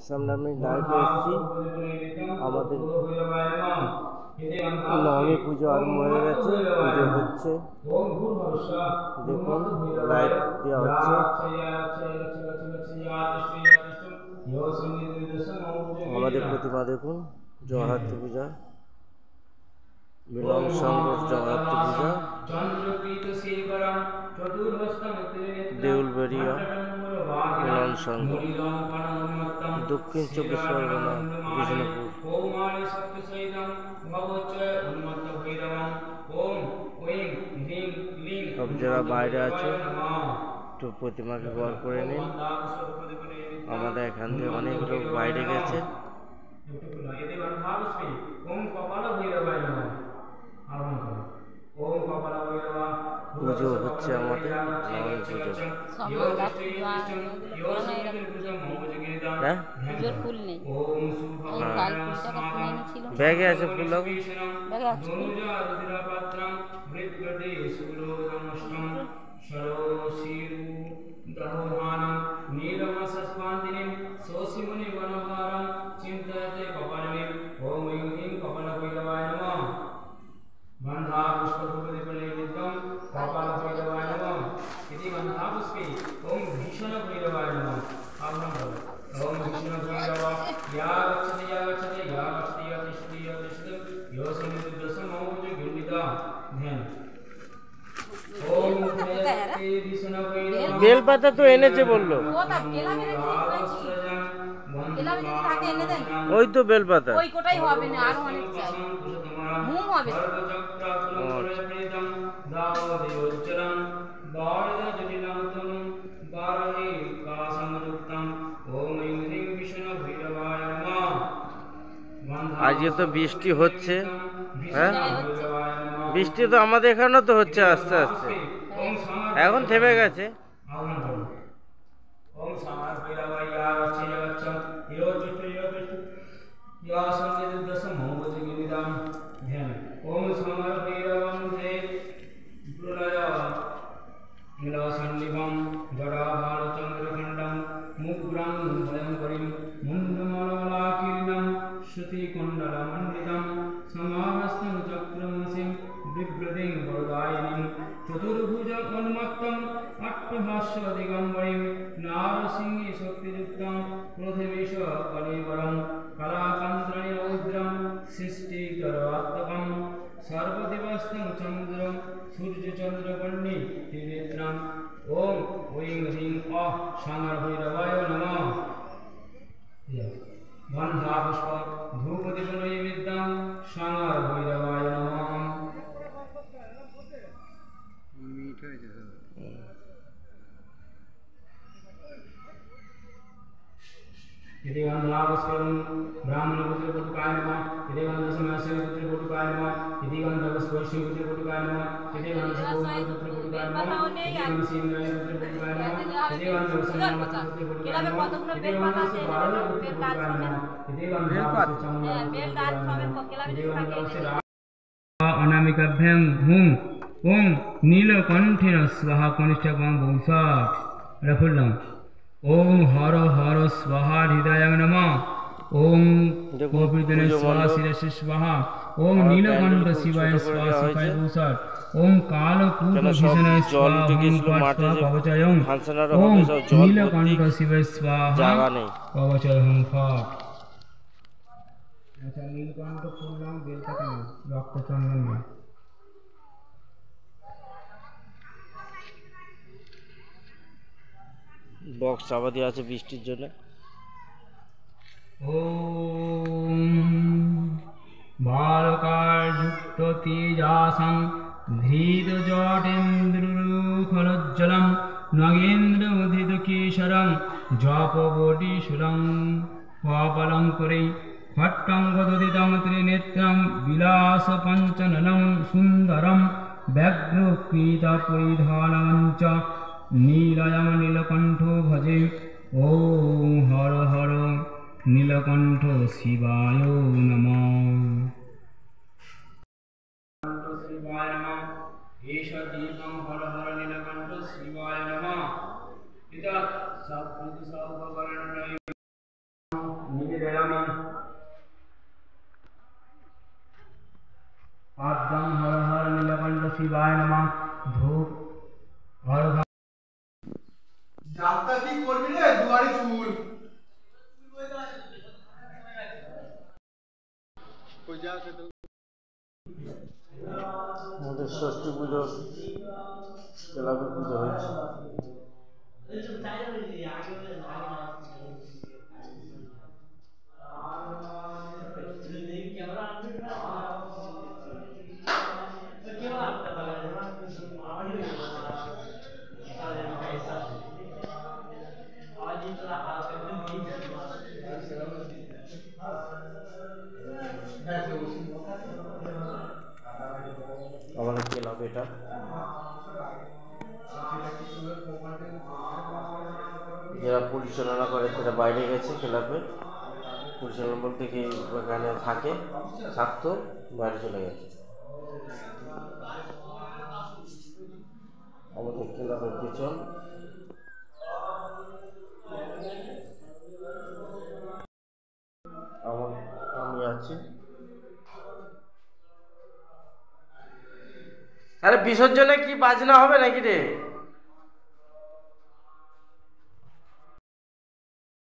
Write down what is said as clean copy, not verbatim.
সামনে আমি লাইভে এসেছি। আমাদের নবমী পুজো আরম্ভ হয়ে গেছে, পুজো হচ্ছে, দেখুন লাইভ দেওয়া হচ্ছে। আমাদের প্রতিমা দেখুন, জগদ্ধাত্রী পূজা, মিলন সংঘ জগদ্ধাত্রী পূজা, দেউলবেড়িয়া মিলন সংঘ, দক্ষিণ 24 পরগনা, বিষ্ণুপুর। সব যারা বাইরে আছে একটু প্রতিমাকে গড় করে নিন। আমাদের এখান থেকে অনেক লোক বাইরে গেছে। পুজো হচ্ছে আমাদের নবমী পুজো। হ্যাঁ, ব্যাগে আছে ফুল, ব্যাগে আছে বেলপাতা তো এনেছে বললো, ওই তো বেলপাতা, ওই কোটাই হবে না, আরো অনেক চাই, মুম হবে। আজকে তো বৃষ্টি হচ্ছে, হ্যাঁ বৃষ্টি তো আমাদের এখানেও তো হচ্ছে আস্তে আস্তে, এখন থেমে গেছে। চতুর্ভুজং উন্মত্তং অট্টহাস্য দিগম্বরীং নারসিংহে শক্তিযুক্তং প্রথমেশ কলেবরং কলাকান্ত্রণী রৌদ্রং সৃষ্টিকরাত্মকং সর্বদিবস্তং চন্দ্রং সূর্যচন্দ্রবর্ণী ত্রিনেত্রং। ওম ঐং হ্রিং অহ সাঙ্গার ভৈরবায় নমঃ। গন্ধাপুষ্প ধূপদীপনৈ বিদ্যাং সাঙ্গার ভৈরবায় নমঃ। यदि गंधावस्करं ब्राह्मणपुत्र पुत्रकाय नमः। यदि गंधसमास्य पुत्र पुत्रकाय नमः। यदि गंधवस्कोष्ठी पुत्र पुत्रकाय नमः। यदि गंधसकोमल पुत्र पुत्रकाय नमः। यदि गंधसीनाय पुत्र पुत्रकाय नमः। यदि गंधवसमान पुत्र पुत्रकाय नमः। यदि गंधसबारल पुत्र पुत्रकाय नमः। यदि गंधावस्चमन यदि गंधवस्य अनामिकाभ्यां हुं ओं नीलकंठेन स्वाहा कनिष्ठकं बहुसात् रफुल्लम। ओम हर हर स्वाहा हृदयाय नमः। ओम गोपीजने स्वाहा शिरसि स्वाहा। ओम नीलकंठ शिवाय स्वाहा शिवाय भूषात्। ओम कालकूट भीषणाय स्वाहा ओम कवचायं। ओम नीलकंठ शिवाय स्वाहा कवचायं फट। अच्छा नीलकंठ फूल नाम बेलपाता ना रक्त चंदन ना। বক্স চাপা দিয়ে আছে বৃষ্টির জন্য। ওম বালকাযুক্ত তেজাসং ধৃত জটেন্দ্রখলোজ্জ্বলং নগেন্দ্র উদিত কেশরং জপবটি সুরং কপালঙ্করে খট্টঙ্গদোদিতং ত্রিনেত্রং বিলাস পঞ্চননং সুন্দরং ব্যগ্রকৃত পরিধানঞ্চ নীলয়ং নীলকণ্ঠ ভজে। ওম হর হর নীলকণ্ঠ শিবায় নমঃ। শিবায় নমঃ। এষ দীপং হর হর নীলকণ্ঠ শিবায় নমঃ। ইতৎ সপ্ততি সর্ববর্ণায় শিবায় নমঃ ধূপ অর্ঘ যাত্রা কি করবি রে দুয়ারে চুল আমাদের ষষ্ঠী পুজো ক্লাবের পুজো হয়েছে। আমাদের ক্লাব এটা যারা পরিচালনা করে তারা বাইরে গেছে, ক্লাবে পরিচালনা বলতে কি ওখানে থাকতো বাইরে চলে গেছে। আমাদের ক্লাবের পিছন আমি আছি। আরে বিসর্জনে কি বাজনা হবে নাকি রে?